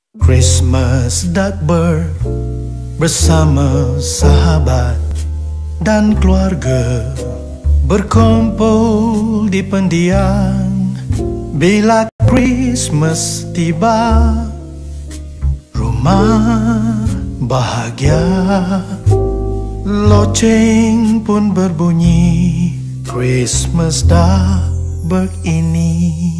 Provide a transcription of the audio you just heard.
Christmas Duckburg bersama sahabat dan keluarga berkumpul di pendiam. Bila Christmas tiba, rumah bahagia, loceng pun berbunyi. Christmas Duckburg ini